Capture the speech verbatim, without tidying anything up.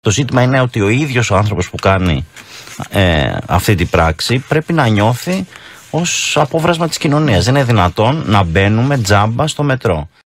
Το ζήτημα είναι ότι ο ίδιος ο άνθρωπος που κάνει ε, αυτή την πράξη πρέπει να νιώθει ως απόβρασμα της κοινωνίας. Δεν είναι δυνατόν να μπαίνουμε τζάμπα στο μετρό.